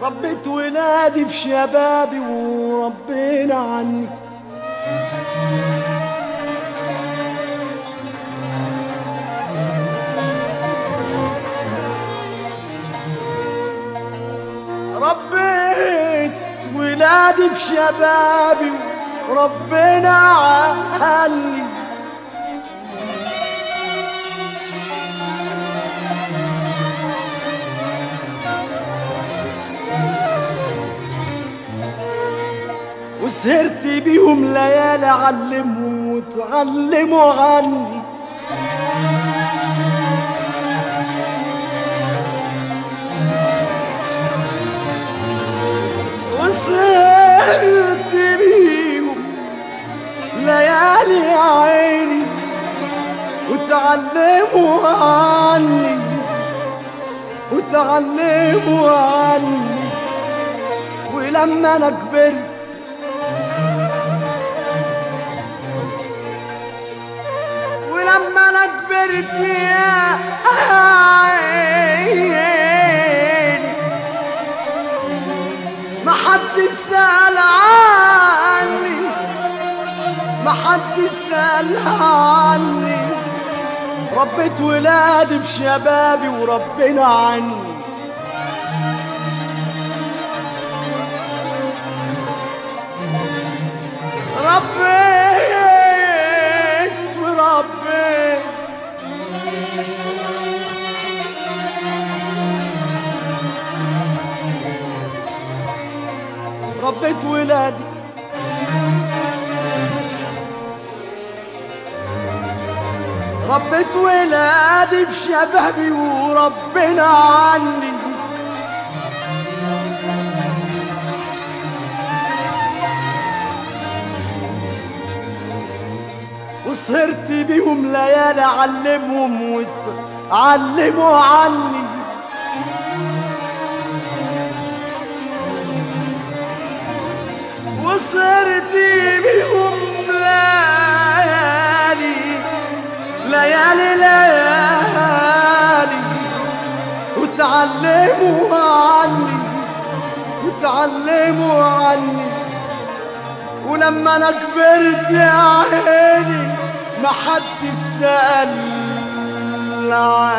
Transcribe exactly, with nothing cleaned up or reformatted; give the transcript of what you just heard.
ربيت ولادي في شبابي وربينا عني. ربيت ولادي في شبابي وربينا عني. وسهرت بيهم ليالي علمهم وتعلموا عني. وسهرت بيهم ليالي عيني وتعلموا عني وتعلموا عني. ولما انا كبرت ولما انا كبرت يا عيني ما حد سأل عني ما حد سأل عني. ربيت ولادي في شبابي وربنا عني. ربيت وربيت ربيت ولادي ربيت ولادي في شبابي وربنا عني. وسهرت بيهم ليالي علمهم وتعلموا عني. وسهرت بيهم ليالي ليالي ليالي وتعلموا عني وتعلموا عني. ولما انا كبرت يا عيني ما حد سأل عني.